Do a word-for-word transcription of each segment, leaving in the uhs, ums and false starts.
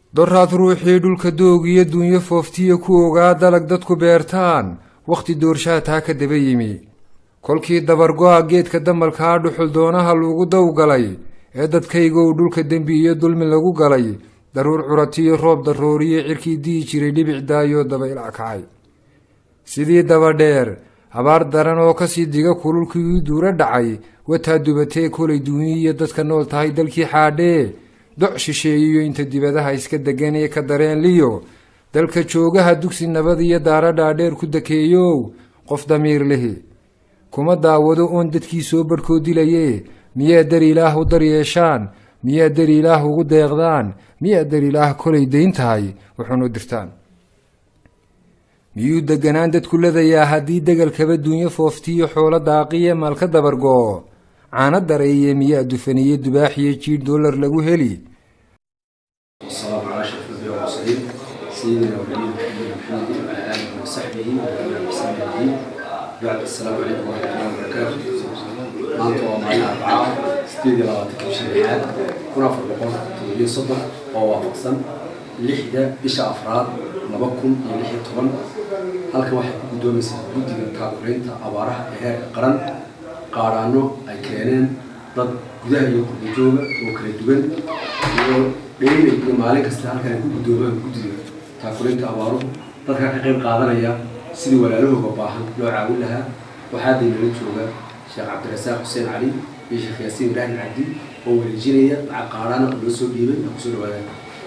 daraad ruuxii dhulka doogiyo duunyo fooftiya ku ogaa dalag dadku beertaan wakhti doorshaa taa ka daba yimi kolkii dabargo'a geedka damalkaa dhuxul doonaha lagu dawgalay ee dadkaygow dhulka dembi iyo dulmi lagu galay daruur curatiyo roob darooriye cirkii di'i jiray dhibic daayoo dabayl kacay sidii dabadheer abaar daran oo kasii diga kululkii duura dhacay wataa dubatee kolay duuniyo dadka nool tahay dalkii xaadhee doc shisheeyiyo inta dibadaha iska degan ee ka dareen liyo dalka joogaha dugsi nabad iyo daara dhaadheer ku dakeeyow qof damiir lehi kuma daawado oon dadkii soo barhkoo dilaye miyaa dar ilaah u dar yeeshaan miyaa dar ilaah ugu deeqdaan miyaa dar ilaah kolay dayn tahay wuxuun u dirtaan miyuu deganaan dadku ladayaa haddii degalkaba duunyo fooftiyo xoolo daaqiye maalka dabargoo caana dareeye miyaa dufaniye dubaaxiyo jiidh doolar lagu heli والسلام على أشرف الأنبياء والمرسلين سيدنا ونبينا محمد وعلى آله وصحبه وسلم. بعد السلام عليكم ورحمة الله وبركاته. maanta waa maalin arbacaa sideed iyo labaatanka bisha lixaad kun afar boqol todoba iyo soddon oo waafaqsan lixda bisha afraad laba kun iyo lix iyo toban. halkan waxay ku guddoomaysaa guddiga taakuleynta abaaraha ee heerka qaran qaadhaano ay keeneen dad gudaha iyo qurbo-jooga oo kala duwan iyo dheeri iyo maalin kasta halkan ay ku guddoomaan guddiga taakuleynta abaaruhu dadka ka qayb qaadanaya sidii walaalahooga baahan loo caawin lahaa. waxaa daynala jooga sheekh cabdirasaaq xuseen cali iyo sheekh yaasiin ibraahim cabdi oo wareejinaya lacag qaadhaana oo loo soo dhiibay oo kusoo dhawaadaan.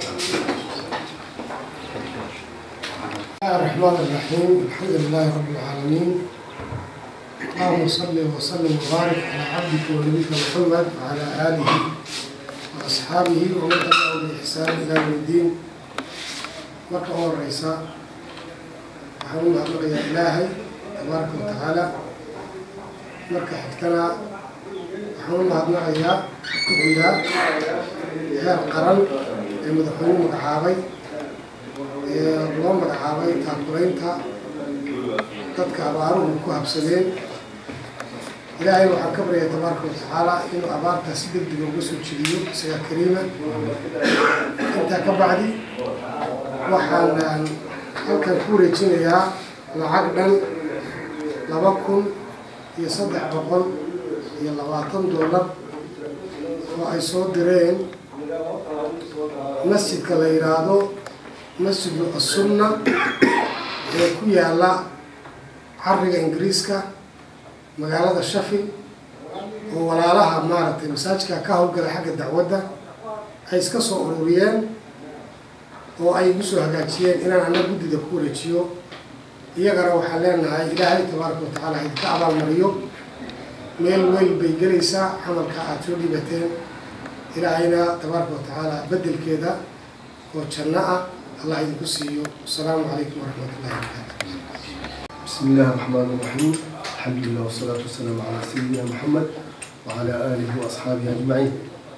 الرحمن الرحيم الحمد لله رب العالمين اللهم صل وسلم وبارك على عبدك ونبيك محمد وعلى آله وأصحابه ومن تبعهم بإحسان إلى يوم الدين. مركب الرئيس وحرم أبلغ يا إلهي تبارك وتعالى مركب حكتنا وحرم أبلغ يا كبيرا هي القرن المدخلين متعابي loo magacaabay taakuleynta dadka abaaruhu ku habsadeen. ilaahay waxaan ka baryaa tabaaraka wa tacaala inuu abaarta si degdeg uga soo jeediyo isaga kariima. intaa ka bacdi waxaan halkan ku wareejinayaa lacag dhan laba kun iyo saddex boqol iyo labaatan doolar oo ay soo direen masjidka la yidhaahdo مسجد السنة كويالا عرق إنجليزكا مقالة الشفي وولا لها مارتي مساجكا كاهو قد حق الدعوة أي سكسو أوروريان وأي بسو هكاتيين إنا أنا بدي دكوري تشيو يقرأ وحالينا إلهي تبارك وتعالى إذ كعب المريو ميل ويل بيقريسا حمل كاعتو لبتين إلهينا تبارك وتعالى بدل كذا وجناء الله يدكسيو. السلام عليكم ورحمة الله وبركاته. بسم الله الرحمن الرحيم. الحمد لله والصلاة والسلام على سيدنا محمد وعلى آله وأصحابه أجمعين.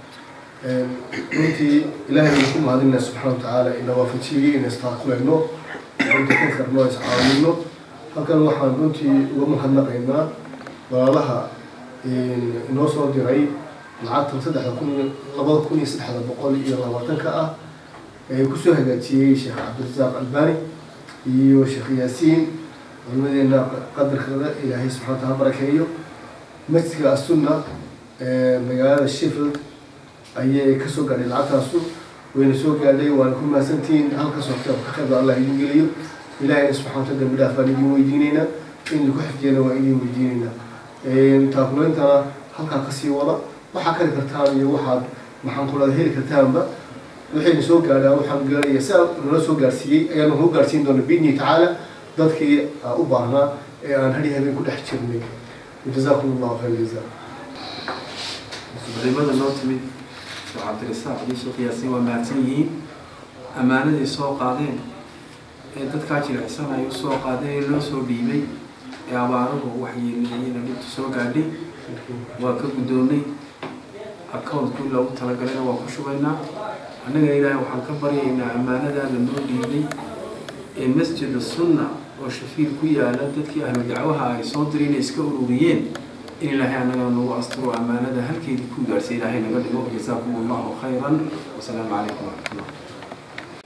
أنتي إلهي يكون هذا سبحانه وتعالى إن وفتشي إن استحقوا إنه أنت كثر ناس عاملينه هكذا واحد أنتي ومهنا قينا ولها إن وصل درعي العادة صدق يكون لبض كوني صدق هذا بقول إلى الله وتنكأ كسو هجاتي شيخ عبد الرزاق الباني iyo sheekh yaasiin culimadeena qadarkooda ilaahay subxaanahu wa ta'aala barakeeyo. masjidka as-sunna ee magaalada Sheffield ayay ka soo gaadhay lacagtaasu wayna soo gaadhay waan ku maasantiin halka soo ka qeyb Allah idin geliyo. ilaahay subxaanahu wa ta'aala dambi dhaaf idin weydiinayna in ku xifdiyana waa idin weydiinayna. ee taakuleynta halka ka sii wada waxa kale kartaan iyo waxaad maxaan kula heli kartaanba وحين سوق على وحن قال يسأل نسوق قارسي يعني هو قارسين دون بيني تعالى ضدك أبارنا عن هذه هذه كل حد شرني. جزاكم الله خير الجزاء. لماذا نوت من عبد الرزاق دي سوق ياسين ومعتني أمانة السوق قادين ضدك عشر حسنا يسوق قادين لو سوق بيبي عبارة وحي اللي نبي تسوق قادي وكبدوني أكون كله تلاقينا وخشوينا. أنا إلهي وحن كبري إن أمانة لنور ديني مسجد السنة وشفير كويا لدتك أهل دعوها صدرين إسكوريين إن الله أنا نو أسطر أمانة هل كي يكون جالس إلهي نقول جزاكم الله خيرا والسلام عليكم ورحمة الله.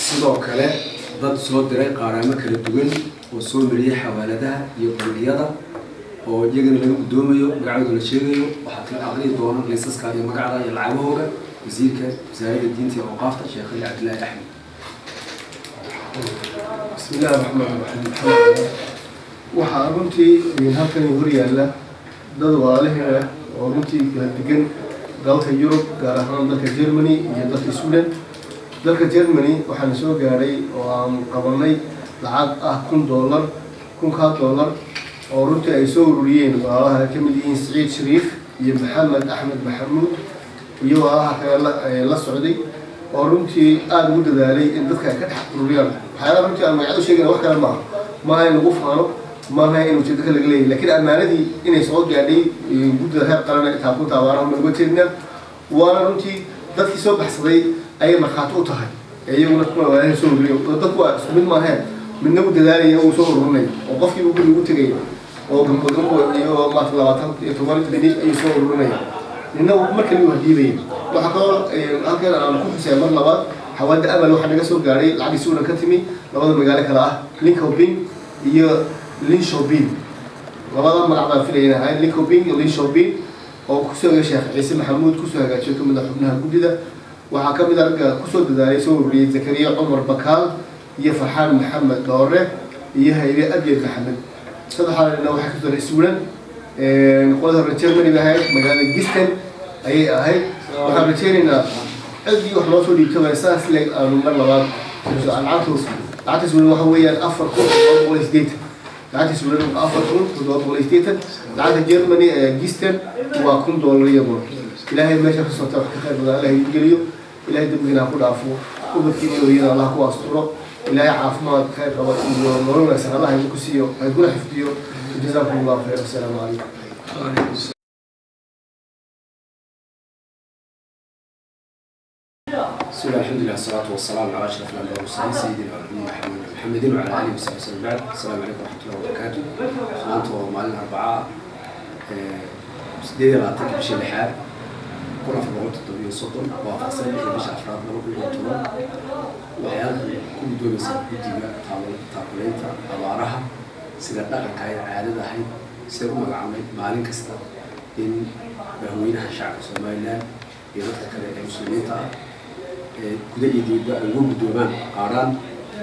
sidoo kale dad soo diray qaaraamo kala duwan oo soo mariyay xawaaladaha iyo bangiyada oo iyagana laga gudoomayo magacooda la sheegayo waxaa kala aqriyi doona liisaska iyo magacda iyo lacagahooda wasiirka wasaaradda diinta iyo awqaafta sheekh Ali Cabdilaahi Axmed. بسم الله الرحمن الرحيم. waxaa runtii halkan hor yaalla dad walaalaha oo runtii kala degan dalka Yurub gaar ahaan dalka Germany iyo dalka Sweden. dalka Germany waxaan soo gaaray oo aan qabanay lacag ah kun dollar kun ka dollar oo runtii ay soo ururiyeen walaalaha ka mid yihiin Saciid Shariif iyo Maxamed Axmed Maxamuud iyo walaalaha kale la socday oo runtii aad ugu dadaalay in dadka ka dhex ururiyaan waxyaalaha runtii aan magacaado sheegana wax kale maaha maaha in lagu faano maaha in ujeeddo kale laga leeyahay laakiin ammaanadii inay soo gaadhay guddida heer qaran intaa ku taabaaraha uga jeedna waana runtii dadkii soo baxsaday ayay markhaati u tahay iyaguna kuma walaalaha soo ururiyo dadku waa isku mid maaheen midna u dadaalaya uu soo ururinay oo qofkii uu guriga u tegay oo gambo gambo iyo maanta labaatan iyo toban dhinish ayuu soo ururinaya ninna marka lagu hadiibay waxa kaloo halkan aan ku xusay mar labaad xawaalada amal waxa naga soo gaaray lacag suudan ka timi labada magaalo kala ah Linköping iyo Linköping labada magac baan filaynaa Linköping iyo Linköping oo ku soo yeeshay Ciise Maxamuud ku soo hagaajiyay ka mid ah xubnaha guddida waxaa ka mid ah ragga ku soo dadaalay soo ururiyay Zakariya Umar Bakaal iyo Farxaan Maxamed Doore iyo Haybe Abdul Maxamed saddexaadna waxa ka soo Sweden ee qolada Germany baa ahayd magaalada Gießen ayay ahayd waxaan rajaynaynaa أدي واحد ما تقولي كمان ساس لك من مرة بعد العطس العطس من واحد ويا أفر كون ولا جديد العطس من أفر كون ولا جديد العطس جيرماني جيستن وكون دولارية برا إلهي ما شاف صوت خير ولا إلهي يجريو إلهي دمنا ناخد عفو وبكيني ويا الله هو أسطورة إلهي عفو ما خير ولا نورنا سنة الله يبكسيه هيكون حفظيه جزاكم الله خير السلام عليكم. بسم الله الحمد لله والصلاة والسلام على أشرف الأنبياء والمرسلين سيدنا محمد محمد وعلى آله وصحبه وسلم بعد السلام عليكم ورحمة الله وبركاته. أنتم معلم أربعة سيدي لا تكتب شيء لحال كنا في الوقت الطبيعي الصوتون وفصل بيش أفراد نروح بالوقتون وحيال كل دول يصير بدي تعمل تعملين تعبارها سيدنا نقل كاي عادة هاي سيروا مجمع معلم كستا إن بهوينها شعب سوماليلاند يرتك كذا المسلمين كذا يجيب الوجود دومان قارن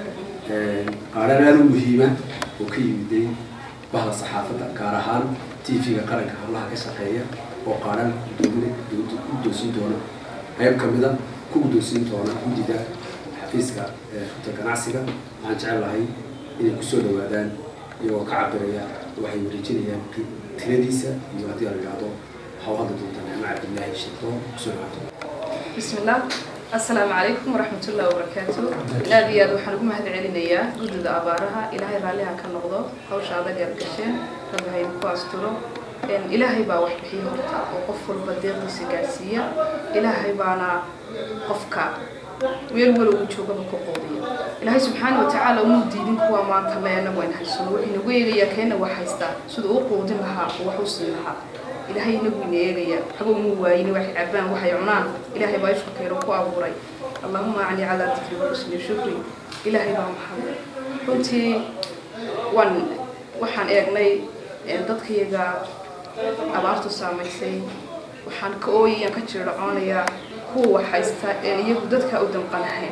قارن هذا مهمة وكي يدين بعض الصحافة كارهان تيفي قارن كهلا كسحية وقارن دون دون دوسين دونا هاي كمدا كل دوسين دونا كل ده حفيزك تكناسيك عن شعر هاي إن كسر الودان يوقع بريا وحي مريجينيا تلديسة يودي الرياضة حوالي دوتنا مع الله الشيطان كسر بسم الله السلام عليكم ورحمة الله وبركاته. لا دياد وحنكم هذا علينا جد أبارها إلهي راليها كالنقضة أو شعبا يركشين ربها يبقى أسطوره إن إلهي با وحبحيه مرتا وقفل بدير سيكاسية إلهي بانا قفكا ويلولو وجوبا بكوقودية إلهي سبحانه وتعالى ومدينين كوا ما تلاينا وين حيسون وحين ويغيا كينا وحيستا سدو قودين لها وحوصين لها إلهي نبوي نيجيا حبوا موين وحي عبان وحي عنان إلهي بايش خير وقابوري اللهم أعني على ذكر ورسل شكري إلهي با محمد كنتي وان وحن إغني ضدك يجا أبارتو ساميسي وحن كوي ينكتر عانيا هو حيستا يعني يبدتك قدام قناحين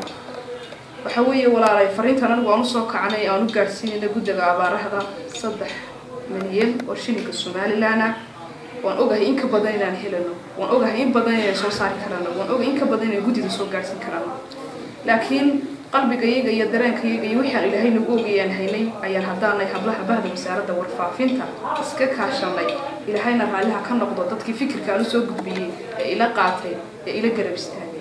وحوي ولا راي فرينتنا نبغى نصوك عني أو نقارسين نقول جا أبارها صدح مليون ورشينك الصومالي لنا وان اوغاhay in ka badan inaan helano waan ogahay in badan inaan soo saari karano waan ogahay in ka badan inaan gudida soo gaarsin karano laakiin qalbigayga iyo dareenkayga iyo wixii Ilaahay nagu ogayaan haynay ayaan hadaanay hablaha bahda wasaaradda warfaafinta iska kaashanay Ilaahayna raaliha ka noqdo dadkii fikirka aanu soo gudbiyay ee ila qaatay ee ila garab istaagay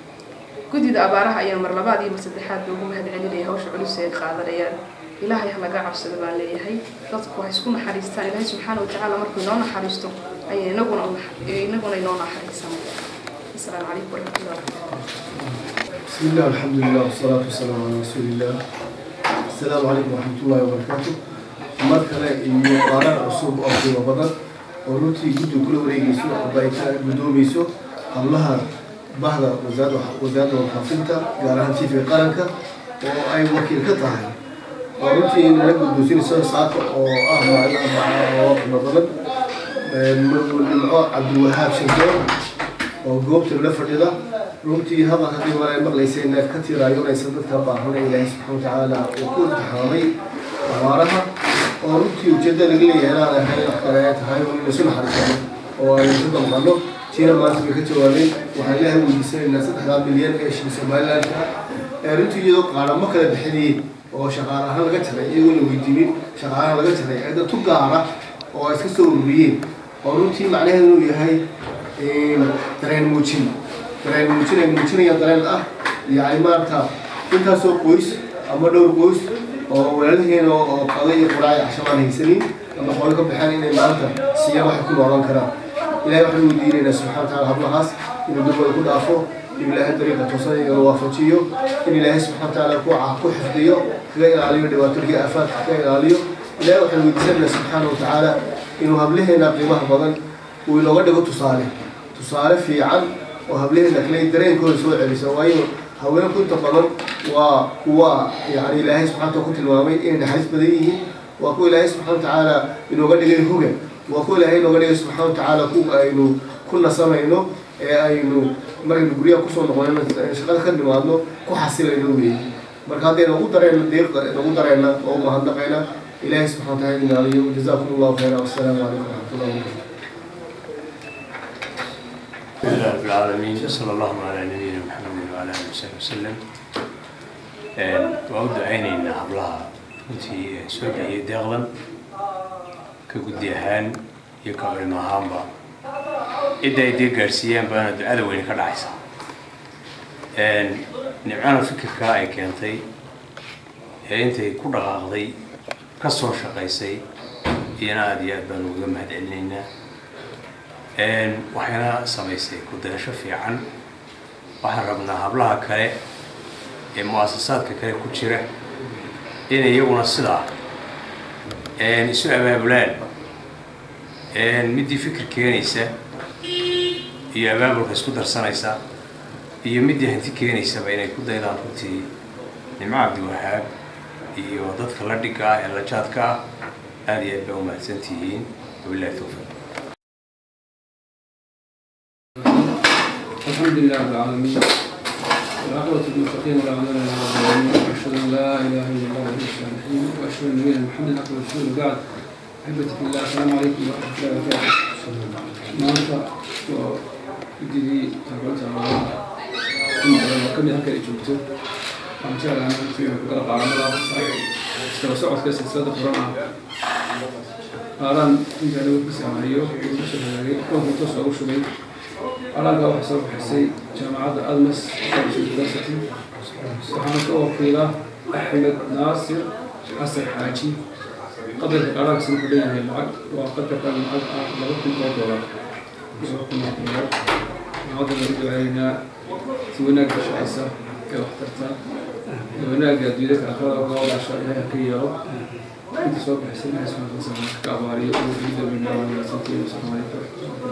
gudida abaaraha ayaan mar labaad iyo saddexaad ugu mahadcelinay hawsha culus ee qaadanayaan إلهي هلا قاعد عبسد بالله هي ضدك وحيسكون حريستان إلهي سبحانه وتعالى مركو نونا حريستو أي نقول نقول نونا حريستان السلام عليكم ورحمة الله وبركاته. بسم الله الحمد لله والصلاة والسلام على رسول الله. السلام عليكم ورحمة الله وبركاته. مركلا يقارن أصوب أرض وبدر ورتي جد كل وريق يسوع وبايتا بدوم يسوع الله بعد وزاد وزاد وحفظته قارن في قرنك oo ay wakiil ka tahay oo runtii nala guddoonsiinayso saaka oo ah maalin arbaca oo badan nimco cabdiwahaab shankeer oo goobta la fadhida runtii hadalka qiimaha ay maqlaysayna ka tiiraayonaysa dadka baahan Ilaahay subhanahu wa ta'ala oo ku taxaamay abaaraha oo runtii ujeedada laga leeyahay inaan ahayn wax kale ay tahay oo inuu soo xariiqo oo ay ku damqano tiina maanta ka jawaabay waxaa Ilaahay weydiisanaynaa saddex milyan ee shilin Soomaaliland ee runtii iyadoo qaadamo kala bixinay oo shaqaalaha laga taray iyagoo la weydiinin shaqaalaha laga taray cid tu gaara oo ay iska soo ururiyeen oo runtii macnaheedu inuu yahay dareen muujin dareen muujin ay muujinaya dareen ah yahay maanta intaasoo qoys ama dhowr qoys oo walaalaheen oo qaday iyo quraay cashamaan haysanin ama xoolo ka baxaan inay maanta siya wax ku noolan karaan Ilaahay waxaan u diidaynaa subxaanahu wa ta'ala hablahaas inuu dad ku dhaafo Ilaahay dariiqa toosan iyo waafajiyo in Ilaahay subxaanahu wa ta'ala ku ah ku xifdiyo kaga ilaaliyo dhibaatooyinka aafaadka ka ilaaliyo Ilaahay waxaan weydiisanaynaa subxaanahu wa ta'ala inuu hablaheena qiimaha badan uu inooga dhigo tusaale tusaale fiican oo hablaheena kale dareenkooda soo celiso waayo haweenku inta badan waa kuwa yani Ilaahay subxaanahu wa ta'ala ku tilmaamay inay naxariis badan yihiin waa kuwa Ilaahay subxaanahu wa ta'ala inooga dhigay hoga waa kuwa Ilaahay inooga dhigay subxaanahu wa ta'ala ku aynu ku nasamayno ee aynu markaynu guryaha kusoo noqonayno shaqada ka nimaadno ku xasilayno weeye marka haddaynu ugu dareenno deeqa ugu dareenna oo u mahadnaqayna إلهي سبحانه وتعالى وجزاكم الله خيرا والسلام عليكم ورحمة الله وبركاته. الحمد لله رب العالمين صلى الله على نبينا محمد وعلى آله وصحبه وسلم. وأود عيني إن حبلها كنت سوريا داغلا كجديهان يكبر المهامبا. إذا يدي قرسيان بنا هذا وين كان عيسى. نعم فكر كاي كانتي أنت كل غاضي kasoo shaqaysay iyana aad iyo aad baan uga mahadcelinaynaa waxayna samaysay ku dayasho fiican waxaan rabnaa hablaha kale ee mu'asasaadka kale ku jira inay iyaguna sidaa isu abaabulaan midii fikir keenaysa iyo abaabulka isku darsanaysa iyo midii hanti keenaysaba inay ku daydaan runtii nimco cabdiwahaab iyo dadka la dhiga ah ee la jaadka ah aad iyo aad baa u mahadsantihiin wabillahi tawfiiq. alxamdulilah rabbil caalamiin والعاقبة للمتقين ولا عدوان إلا على الظالمين وأشهد أن لا إله إلا الله وحده لا شريك له وأشهد أن نبينا محمدا عبده ورسوله وبعد أحبتي في الله السلام عليكم ورحمة الله وبركاته. maanta waa guddigii tababarta abaaraha kamid halkan ay joogto waxaan jeclahay intii ku kala qaadnada iskala socodka silsilada corona aaran inta lagu kusamayo ugu soo hagaagay koonka toos ugu shubay aaranka waxaa soo bixisay jaamacadda Admas University waxaana ka wakiila Axmed Naasir Xasan Xaaji qadarka qaranka soo leeyahay lacag waa qadarka lacag ah laba kun oo dollar soo kuma kuma maada lagu duceynaa si wanaag ka shaqeysa ee waxtarta wanaag adduunyada kala kala gooda shaqada ka yaro inta soo bixisay inay soo bixisay ka abaariyo oo diida binaawan santii Soomaaliya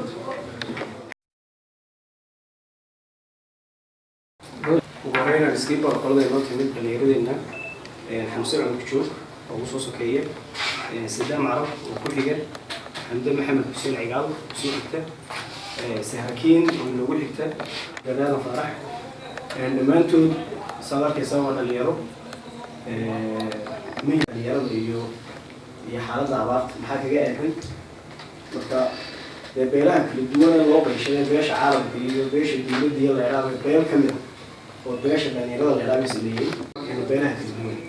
وغيرنا السكيب والقلده ينطي من دليردنا حمسة عن كشوف أو صوص كية سدام عرب وكل جد عند محمد حسين عقال حسين كتاب سهاكين من أول كتاب جلالة فرح لما أنتم صار كسوان اليرو مين اليرو يو يحارب عبارة محاكا جاء الحين مرتا بيلاك للدول الواقع شيء بيش عرب بيش الدول دي العراق بيل كمل وبيش الدنيا اللي لابس اللي يعني بينها تزمون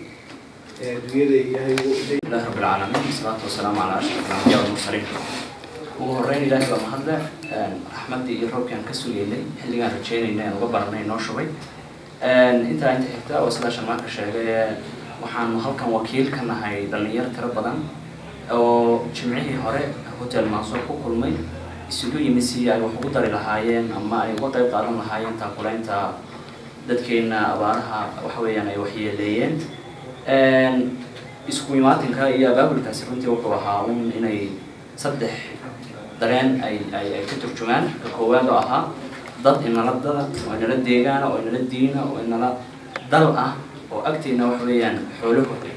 الله رب العالمين والصلاة والسلام على أشرف الأنبياء والمرسلين. وهرين إلهي ومحمد أحمد يروح كان كسول يلي اللي كان رجعنا إنه وقبرنا إنه شوي. أنت أنت حتى وصل شمعك الشيء وحن هل وكيل كان هاي دلنيار ترى أو جمعيه هراء هوتيل منصور كل مي السلوك يمسي أي وحقوق دار الهايين أما أي وقت يقارن الهايين تقولين تا دتكينا أبارها وحوينا يوحي لين isku imaatinka iyo abaabulkaasi runtii wuxuu ahaa un inay saddex dareen ay ay ay ka turjumaan ka koowaad oo ahaa dad inala dada oo inala deegaana oo inala diina oo inala dal ah oo agteena wax weeyaan xoolahoodii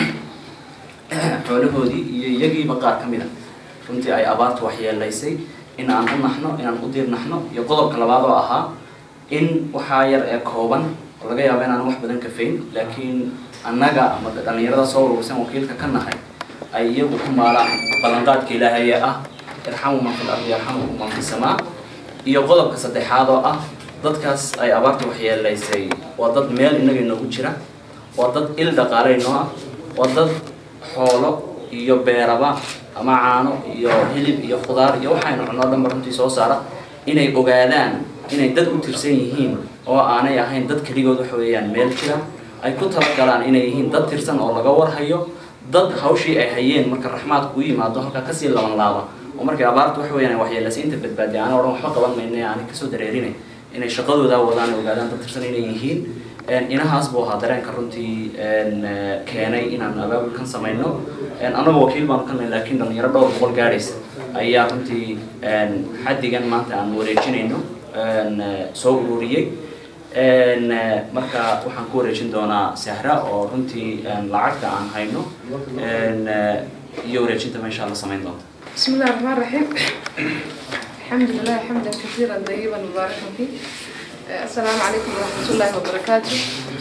xoolahoodii iyo iyagiiba qaar ka mid a runtii ay abaartu waxyeelaysay in aan u naxno inaan u diirnaxno iyo qodobka labaad oo ahaa in waxaa yar ee kooban oo laga yaabo inaan wax badan kafayn laakiin annaga ama dhalinyarada soo urursan wakiilka ka nahay ay iyagu ku maalaan ballanqaadka ilaahay ee ah irxamu man fil ardi yarxamukum man fis samaa iyo qodobka saddexaad oo ah dadkaas ay abaartu waxyeelaysay waa dad meel innaga inoogu jira waa dad il dhaqaale inoo ah waa dad xoolo iyo beeraba ama caano iyo hilib iyo khudaar iyo waxaynu cunno dhanba runtii soo saara inay ogaadaan inay dad u tirsan yihiin oo aanay ahayn dad keligood waxa weeyaan meel jira ay ku talagalaan inay yihiin dad tirsan oo laga warhayo dad hawshii ay hayeen marka raxmaadku u yimaado halkaa kasii laban laaba oo markay abaartu waxa weeyaan waxyeelasay inta badbaadiya aan odhan waxba qaban mayna aanay kasoo dareerinay inay shaqadooda wadaan ogaadaan dad tirsan inay yihiin inahaas buu ahaa dareenka runtii keenay inaan abaabulkan samayno annaga wakiil baanu ka nahay laakiin dhalinyaro dhowr boqol gaadhaysa ayaa runtii xaddigan maanta aan wareejinayno soo ururiyey marka waxaan ku wareejin doonaa Sahra oo runtii lacagta aan hayno iyo wareejinta ma insha Allah samayn doonta بسم الله الرحمن الرحيم الحمد لله حمدا كثيرا طيبا مباركا فيه السلام عليكم ورحمة الله وبركاته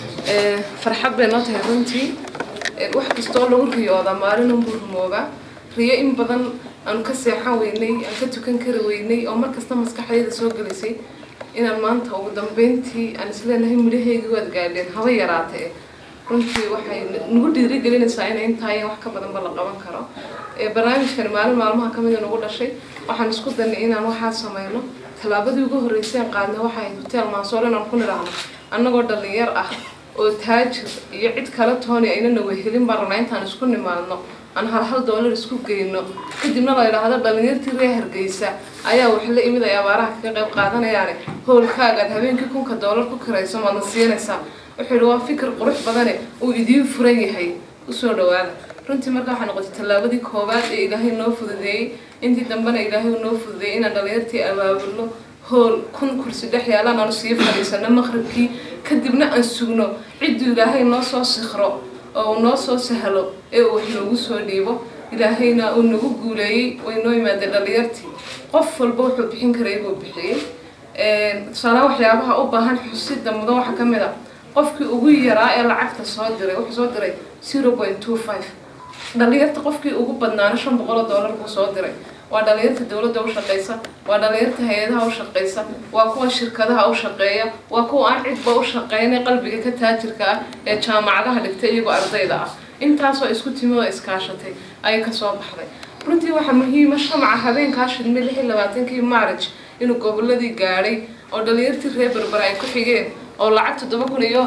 فرحب بناتها رنتي واحد استول لو رياضة مارن بورموغا ريا إن بدن أن كسيحة ويني أن كتوكن كر ويني أو مركز تمسك حياة سوق لسي إن المانتا ودم بنتي أنا سلنا هم ليه جواد قاعدين هواي راته رنتي واحد نقول ديري قلنا ساينا إن تاي واحد كبدن بلقبان كرا برنامج كان معلم معلومها كمان نقول شيء وحن نسكت إن إن واحد سماينه talaabadii ugu horeysay aan qaadnay waxay hotel Mansoor inaan ku niraahno annagoo dhalinyar ah oo taajir iyo cid kale tooni aynana wehelin barnaa intaan isku nimaadno aan hal hal dollar isku geeyno kadibna la yiraahdo dhalinyartii reer Hargeysa ayaa wax la imid ay abaaraha ka qayb qaadanayaan hoolkaaga habeenkii kunka dollar ku kirayso ma nasiinaysaa wuxuu waa fikir qurux badan oo idin furan yahay u soo dhawaada runtii marka waxaan noqotay talaabadii koobaad ee Ilaahay noo fududeeyay intii dambana Ilaahay noo fududeeyay inaan dhalinyartii abaabulno hool kun kursi dhex yaalaan aan sii fadhiisano maqribkii kadibna aan sugno cid Ilaahay noo soo sikhro oo noo soo sahlo ee uu wax noogu soo dhiibo Ilaahayna uu nagu guuleeyay way noo yimaadeen dhalinyartii qof walba wuxuu bixin karay buu bixiyay ee sala waxyaabaha u baahan xusidda mudan waxa kamid ah qofkii ugu yaraa ee lacagta soo diray wuxuu soo diray zero point two five dhalinyarta qofkii ugu badnaana shan boqol dollar buu soo diray waa dhalinyarta dawladda u shaqeysa waa dhalinyarta hay'adaha u shaqeysa waa kuwa shirkadaha u shaqeeya waa kuwa aan cidba u shaqeynay qalbiga ka taajirka ah ee jaamacadaha dhigtay iyagoo ardayda ah intaas oo isku timi oo iskaashatay ay ka soo baxday runtii waxa muhiim ah shamca habeenkaas shidmay lix iyo labaatankii March inuu goboladii gaaray oo dhalinyartii reer Berbera ay ku xigeen oo lacag toddoba kun iyo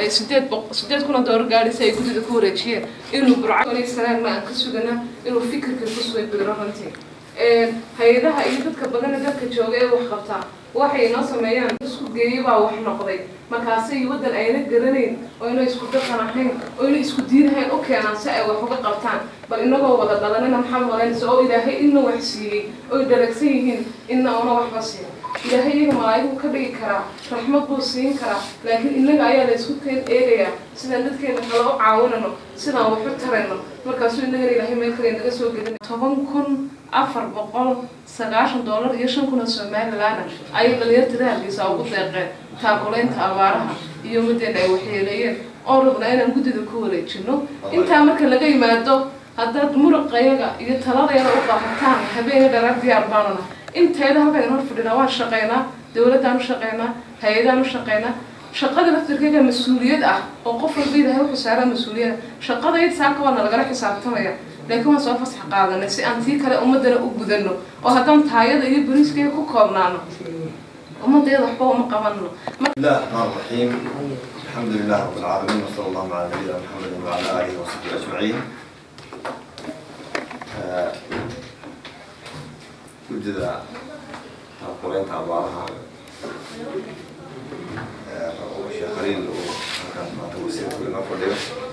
sideed kun dollar gaadhisay ay gudida ku wareejiyeen inuu burcadii salaam aan ka sugana inuu fikirka ku soo bedelo runtii ee hay'adaha iyo dadka badan ee dadka jooga ee wax qabta waxay noo sameeyaan isku geeyay baa wax noqday markaasay wadan ayna garaneyn oo inay isku dhaqanahayn oo inay isku diinahayn oo keenan si ay wax uga qabtaan bal inagoo wada dhalanana maxamed walaalihiis oo Ilaahay inna wax siiyay oo dalagsan yihiin inna ona wax basiyo Ilaahay iyaga malaa'ikadu ka dhigi kara raxmad buu siin kara laakiin inaga ayaa la isku teen eegaya sidaan dadkeena kala u caawinano sidaan wax u tarayno markaasuu inaga Ilaahay meel kale naga soo gelin toban kun afar boqol sagaashan dollar iyo shan kun oo Soomaaliland ay dhalinyarta Hargeysa ugu deeqeen taakuleynta abaaraha iyo mideen ay waxyeeleeyeen oo rabnaa inaan gudida ku wareejino inta marka laga yimaado haddaad muruqayaga iyo taladayada u baahataan habeen dheeraad diyaar baanana inteeda halkan hor fadhina waan shaqeynaa dawladdan u shaqeynaa hay'adahan u shaqeynaa shaqada laftirkeeda mas'uuliyad ah oo qof walba Ilaahay wuxuu saaray mas'uuliyad shaqada ay saaka waa laga xisaabtamaya laakiin waan soo fasax qaadanay si aan tii kale ummadana u gudano oo haddaan taayada iyo bariiska ku koobnaano ummadeeda waxba uma qabanno bismillahir rahmanir rahiim alxamdulillahi rabbil aalamiin wa sallallahu ala nabiyyina muhammadin wa ala alihi wa sahbihi ajma'in gudida taakuleynta abaaraha sheekh Khaliil oo halkan maanta wasiirku inoo fadhiyo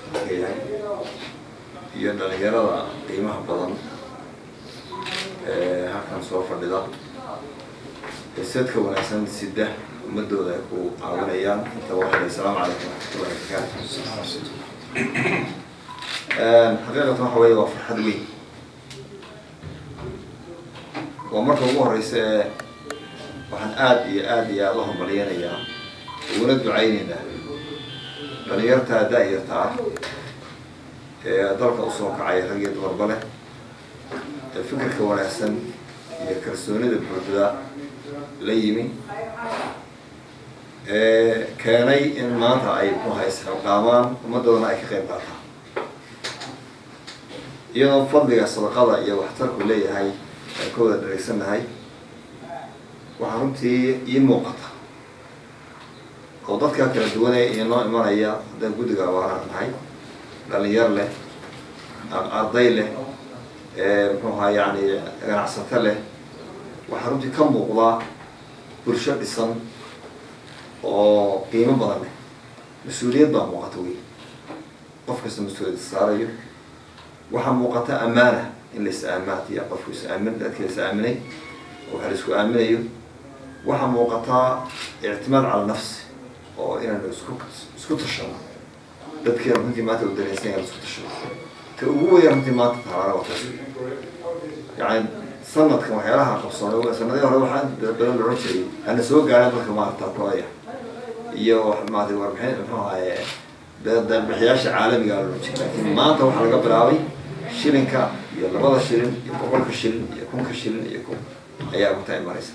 iyo dhalinyarada qiimaha badan ee halkan soo fadhida ee sadka wanaagsan sida ummadooda ay ku caawinayaan inta waxay assalaamu calaykum waraxmatullahi wabarakaatu xaqiiqatan waxa weeye waa farxad weyn waa marka ugu horeysa ee waxaan aada iyo aada iyo aada u hambalyanayaa uguna ducaynaynaa dhalinyartaa da-yarta ah ee dalka usoo kacay rag iyo dumarba leh ee fikirka wanaagsan iyo kalsoonida buuxda la yimi ee keenay in maanta ay muxuaha isxilqaamaan ummaddoodana ay ka qayb qaataan iyadoo fadliga sadaqada iyo waxtarku leeyahay aan ka wada dhareysanahay waxaa runtii ii muuqata oo dadka kala duwanee inoo imanaya haddaan guddiga abaaraha nahay dhalinyar leh arday leh muxuaha yani ganacsato leh waxaa runtii ka muuqdaa bulsho dhisan oo qiimo badan leh mas-uuliyad baa muuqata wey qof kasta mas-uuliyad saarayo waxaa muuqata ammaana in la is aamaatiya qofku is aamin dadka la is aaminay oo waxa la isku aaminayo waxaa muuqataa ictimaad cala nafsi oo inaanu isku isku tashano dadkeena runtii maanta u dareensan yahay isku tashano ta ugu weyn runtii maanta taalaana waa taas yani sanadkan waxyaalaha qabsoonay sanadii hore waxaa badan la oran jiray hana soo gaaraan dadka maarata kolaya iyo maarata warbixin muxuu ahaye dalbixiyaasha caalamiga la oran jiray laakiin maanta waxaa laga bilaabay shilinka iyo labada shilin iyo boqolka shilin iyo kunka shilin iyo kun ayaa runtaa imanaysa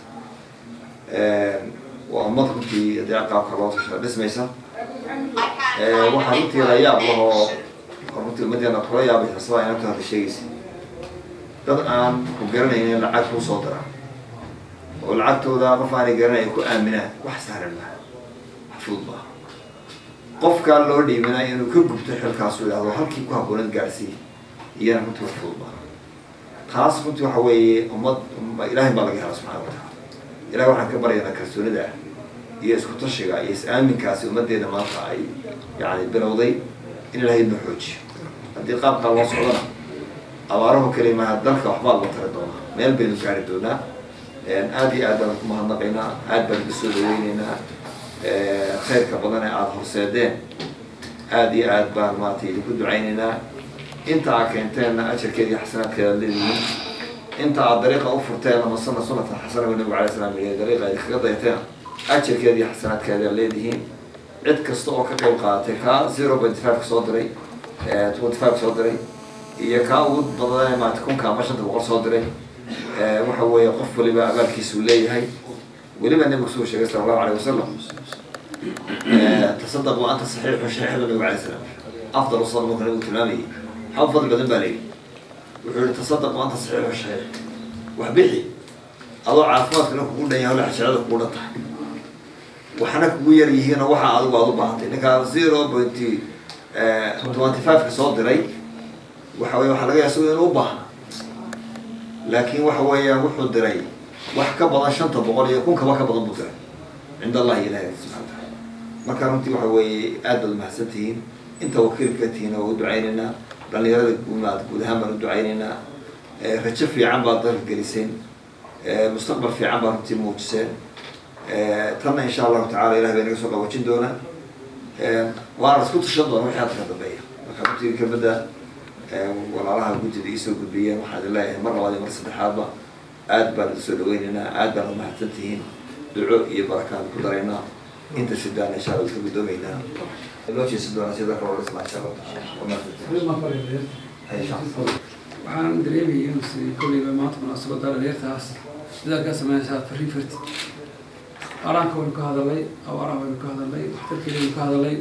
waa ummad runtii hadii qaabka loo tashada dhismaysa waxaa runtii la yaab lahoo runtii ummaddeena kula yaabaysa sabaa inanta hadda sheegaysa dad aan ku garanaynin lacag kuu soo dira oo lacagtooda qof aanay garanay ay ku aaminaan wax sahlan maaha wax fudud maaha qofkaan loo dhiiminaa inuu ka gubto xilkaasu idhahdo halkii ku habboonad gaarsiiya iyana runtii wax fudud maaha taas runtii waxa weeye ummad ilaahay baa laga hela subxana wa tacaala ilahay waxaan ka baryaynaa kalsoonida iyo isku tashiga iyo is-aaminkaasi ummaddeena maanta ay yani bilowday in ilaahay noo xoojiyo haddii qaabkaa loo socdona abaarahu kalimaha dalka waxbaa loo tari doonaa meel baynu gaari doonaa aada iyo aad baan ku mahadnaqaynaa aad baan uga soo dhaweyneynaa khayrka badan ee aada horseedeen aada iyo aad baan maarata idinku ducayneynaa inta aad keenteenna ajarkeeda iyo xasanaadkeeda leedihiin inta aad dariiqa u furteen ama sana sunatan xasana wa nabigu alay slam yii dariiqa idi kaga dayateen ajarkeeda iyo xasanaadkeeda leedihiin cid kasta oo ka qayb qaadatay kaa zero point five ka soo diray twenty five ka soo diray iyo kaa ugu badana maarata kunka ama shanta boqol soo diray waxa weeye qof waliba abaalkiisuu leeyahay weliba nabigu suu sheegay sala allahu alayh wasalam tasadaq wa anta saxiixu shaxiix nabigu alay slam afdal sala marka nabigu tilmaamayay maxaa fadli badan baa leeyihi wuxuu yihi tasadaq wa anta saxiixu shaxiix wax bixi adoo caafimaadkana kugu dhan yahay wala xajarada kugu dhan tahay waxna kugu yar yihiin oo waxa adigu aad u baahantay ninkaa zero point twenty five ka soo diray waxa weye waxaa laga yaasuga inuu u baahna laakiin waxa weeyaan wuxuu diray wax ka badan shanta boqol iyo kunkaba ka badan buu diray cind allahi ilahi subxana wataala marka runtii waxa weeye aad baad mahadsan tihiin inta wakiilka tihiin waa u ducaynaynaa dhalinyarada guumaad guud ahaan baan u ducaynaynaa rajo fiican baad dalka geliseen mustaqbal fiican baad runtii muujiseen tanna insha allahu tacala ilahi baa inaga soo qaboojin doonaa waana isku tashan doona wixii hadda ka dambeeya marka runtii kelmadda walaalaha guddida iisoo gudbiyeen waxaan idin leeyahay mar labaad iyo mar saddexaadba aad baan idin soo dhaweynaynaa aad baan umahadsan tihiin duco iyo barakaan ku daraynaa inta sidaana insha allah iska guddoomaynaa loo jeesan doonaa sida roolsma insha allah waxaan dareemaya in kolleyba maanta munaasabada dhalinyartaas dadaalkaa sameynaysaa farriin farti araanka waynu ka hadalay awaaraha waynu ka hadalay waxtarkeeda waynu ka hadalay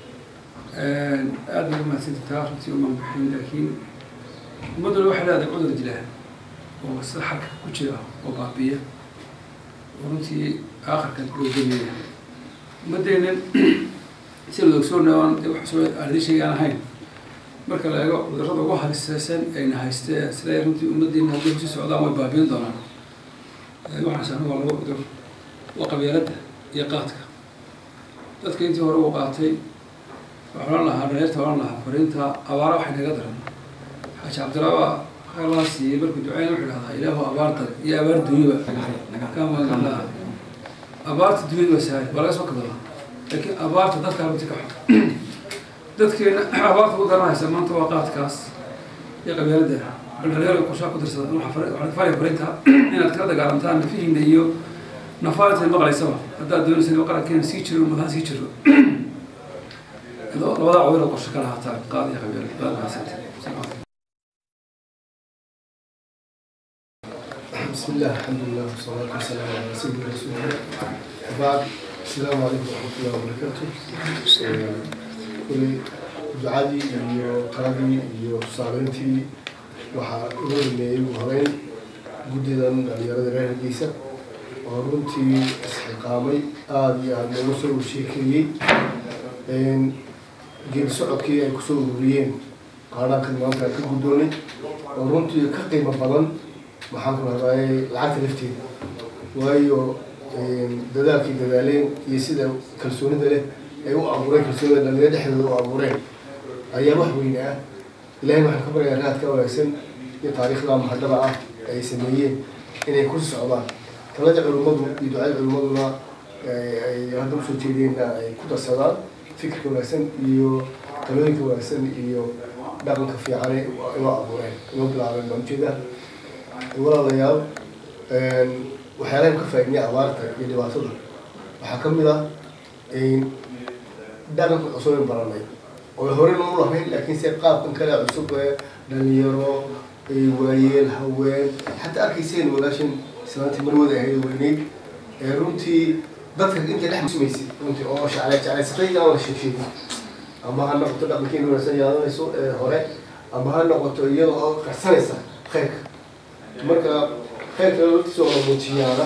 aada bay umahadsantataa runtii umaan bixin laakiin ummadduna waxay leedahay cudur dilaa oo sida xalka ku jira oo baabiya oo runtii aakhirka googamiya ummaddeennan si la ogsoona aan wax soo arday shaygaan ahayn marka la eego cudurrada ugu halisaysan ayna haysteen siday runtii ummaddeenna hadday kusii socdaan way baabiin doonaan waxaas anigu waa laba cudur waa qabyaaladda iyo qaadka dadka intii hore uu qaatay waxaan ohan lahaa dhalinyarta ohan lahaa fariinta abaara waxay naga daran xaaji cabdilaa laa siiyey markuu duceyna wuxuu dhahdaa ilaahu abaar dad iyo abaar dunyaba ka maganlaa أبارت الدنيا وسائل ولا اسمه كذا لكن أبارت ضدك على بتكح ضدك أبارت وقرنا سمان توقعت كاس يا قبيلة ده الرجال يقشاق درس نروح فرق على فرق بريتها إن أتكلم قارنتها فيه نيو نفارة المقلة سوا هذا دون سنة وقرا كان سيتشر وما سيتشر هذا وضع عويل وقش كلها حتى قاضي يا قبيلة بعد ما سنت بسم الله الحمد لله والصلاة والسلام على سيدنا رسول الله وبعد السلام عليكم ورحمة الله وبركاته كل دعادي iyo taladii iyo tusaabeyntii waxaa inoo dhameeyey ugu horeyn guddidan dhalinyarada reer Hargeysa oo runtii isxilqaamay aada iyo aada looga soo sheekeeyey geedi socodkii ay kusoo ururiyeen qaadhaankan maanta ka guddoonay oo runtii ka qiimo badan waxaan ku rabaaye lacagta lafteeda waayo dadaalkii dadaaleen iyo sida kalsoonida leh ay u abuureen kalsoonida dhalinyaro dhexdooda u abuureen ayaa wax weyn ah ilaahay waxaan ka baryayaa raadka wanaagsan iyo taariikhda mahadnada ah ay sameeyeen inay ku socdaan talada culimmadu iyo ducada culimmaduna ay hadda usoo jeedeenna ay ku darsadaan fikirka wanaagsan iyo talooyinka wanaagsan iyo dhaqanka fiicane inoo abuureen inoo bilaabeen baan ujeedaa walaalayaal waxyaalahan ka faa'iidnay abaarta iyo dhibaatada waxaa ka mid ah dhaqanka cusub in baranay oo hore noo lahayn laakiin se qaabkan kale cusub ee dhalinyaro waayeel haween xataa arkayseen walaashan islaantii marwada ahayd weyneyd ee runtii dadka inta dhex musmaysay runtii oo shaclay jeclaysatay aan la sheegsheegin ama ha noqoto dhaqankeena wanaagsan yaadanayso ee hore ama ha noqoto iyada oo qarsanaysa khayrka marka khayrka laftiisa oo la muujiyaana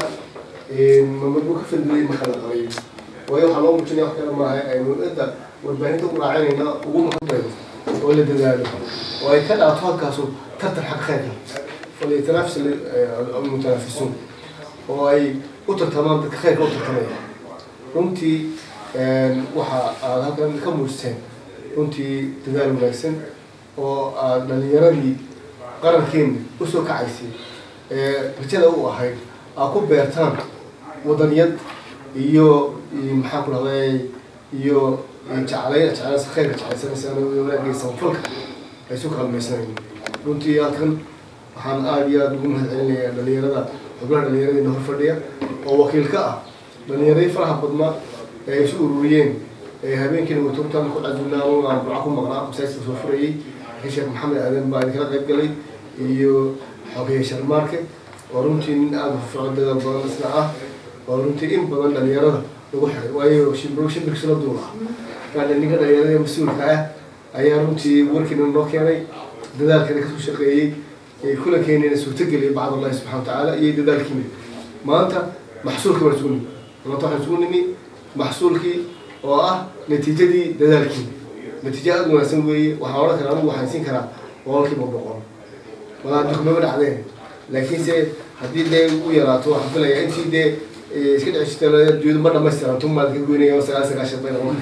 mamadu ka fadliyay marka la qabayo waayo waxaa loo muujinaya wax kale maaha aynu inta warbaahinta u raacinayna ugu mahadbayno oo la dadaalo oo ay ka dhaato halkaasu tartan xag khayrka فليتنافس المتنافسون وأي أترتمان تخيل أترتمان runtii waxa aad halkan ka muujiseen runtii dadaal wanaagsan oo aad dhalinyaradii qarankeena usoo kacaysay ee rajada u ahayd aad ku beertaan wadaniyad iyo maxaa ku dhahday iyo jacayl jacayl khayrka jacaysanaysa wanaagsan fulka ay soo kalmaysanayeen runtii halkan waxaan aad iyo aad ugu mahadcelinayaa dhalinyarada xubnaha dhalinyarada hor fadhiya oo wakiil ka ah dhalinyarada faraha badnaa ay isu ururiyeen habeenkiina watuurtaan ku cazulnaa oo aan burco ku maqnaa masaajidka soo furayay sheekh maxamed aadan baa kala qayb galay iyo xogeeye sharmaarke oo runtii nin aada u fiican dadaal badan isna ah oo runtii in badan dhalinyarada lagu xiray waayo shimbiro shimbirkiisa la duula kaana ninka dhalinyarada mas-uulka ah ayaa runtii warkiina noo keenay dadaalkana kasoo shaqeeyey kula keenayna suurtageliyay bacd allahi subxana watacaala iyo dadaalkiina maanta maxsuulka baan isugu nimi maanta waxaan isugu nimi maxsuulkii oo ah natiijadii dadaalkii natiijo aada wanaagsan weeye waxaan odhan karaa anigu waxaan siin karaa boqolkiiba boqol walaa dukumaba dhacdeen laakiinse haddii dee u yaraato waxaan filayaa intii dee iska dhici jirta adduunyadu ma dhamaystiran tumaad ka goynaya sagaal sagaashan bay noqon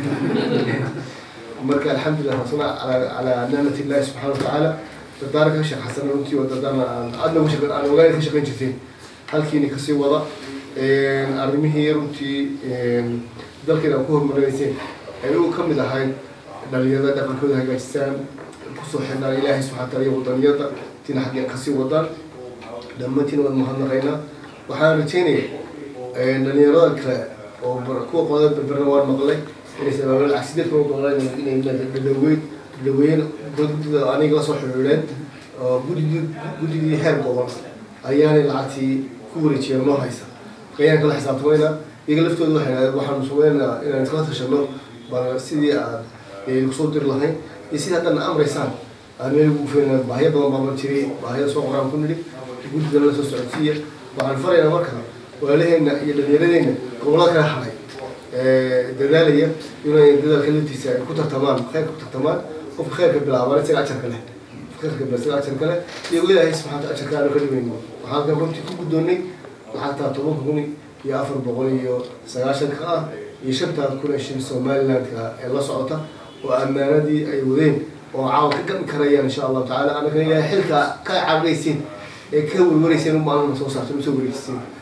marka alxamdulilah rasuna calaa nicmati illahi subxana watacaala dadaalka sheekh xasan runtii oo dadaalna aan aadna uga shaqeyn aan ogayn ka shaqeyn jirteen halkiina kasii wada arrimihii runtii dalkeena aan ku horumarinayseen ay u ka mid ahayd dhalinyarada dhaqankooda hagaajisaan kusoo xidhnaan ilaahay subxana wataala iyo wadaniyada tiina xaggeen kasii wadaan dhammaantiin waad mahadnaqaynaa waxaan rajeynaya dhalinyarada kale oo kuwa qodada berberna waan maqlay inaysan abaabal cagsideed kuma maqlaan inay dhadhaweyn dhadhaweyn guddida aniga la soo xiriireen oo guddigii guddigii heer gobol ayaanay lacagtii ku wareejiyeen noo haysa ayaan kala xisaabtamayna iyaga laftooda waxay waxaanu sugeynaa inaan kala tashano bal sidii aad kusoo diri lahayn iyo sidii haddana amraysaan aan meel ugu feenaa baahiyo badan baa mar jiray baahiyada soo qoraan ku nidhi guddigana la soo socodsiiya waxaan faraynaa marka walaalaheenna iyo dhalinyaradeenna gobollada kala haray dadaalaya inay dadaalka laftiisa ay ku tartamaan khayrka ku tartamaan qofka khayrka bilaabaan isaga ajarka leh khayrka bilaabaan isaga ajarka leh iyo ilaahay subxaana wataala ajarka aanu ka dhimayno waxaan halkan runtii ku guddoonnay lacagtaa tobanka kun iyo afar boqol iyo sagaashanka ah iyo shantaa kun ee shil somalilandka ee la socota oo ammaanadii ay wadeen oo caawa ka gabi karayaan insha allahu tacaala annagana ilaahay xilka ka caabinaysiin ee ka warwarayseen u maalin soo saarto usoo wareejisiin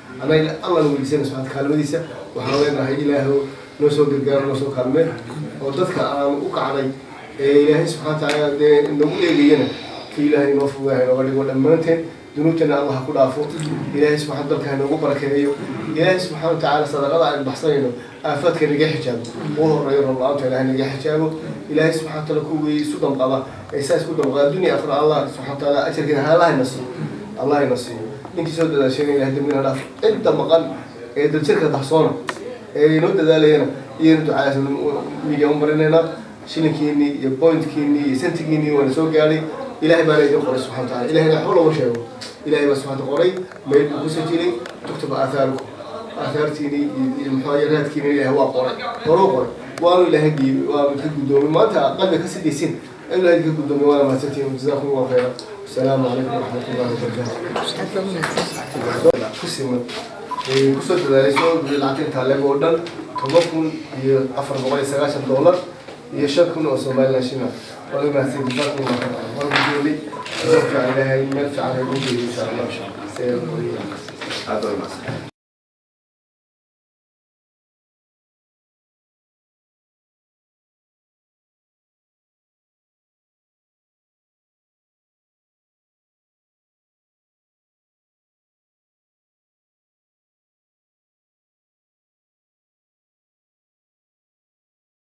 أنا الله نقول لسنا سبحانه كلمة وحاولنا هاي إله نو سو قرقار نو سو كلمة ودتك أنا وقعني إلهي سبحانه وتعالى نقول لينا في إلهي نوفوه وقال يقول أمانتين ذنوبنا الله كل عفو إلهي سبحانه وتعالى كان نقول بركة إلهي سبحانه وتعالى صدق عن البحثين آفات كان نجاح حجابه وهو رجل الله تعالى نجاح حجابه إلهي سبحانه وتعالى كوي سودم قضاء إحساس سودم قضاء الدنيا أفر الله سبحانه وتعالى أشر كده الله ينصر الله ينصر إنك سود هذا الشيء إلهي دمنا لا أنت مقال إذا الشركة تحصونه ينود ذا لينا ينود على مليون برينا شيلين كيني يبوينت كيني سنت كيني ولا سوق عليه إلهي ما يدعو قري سبحانه وتعالى إلهي نحوله وشيء إلهي سبحانه وتعالى ما يدعو كسجلي تكتب آثارك آثارتيني المحاجرات كيني إلهي هو قري هو قري وأنا إلهي دي وأنا كقدومي ما أنت قلبك كسدي سن إلهي كقدومي وأنا ما تتيم جزاكم الله خيرا السلام عليكم ورحمة الله وبركاته. كسيمة كسر تدريسون بالعتين تعلم ودن تبقون أفر بقول سبعة دولار يشكون وسومال ناشنا ولا ما سيد جزاكم الله خيرا ولا بيجولي زوج عليها يمشي على وجهي إن شاء الله.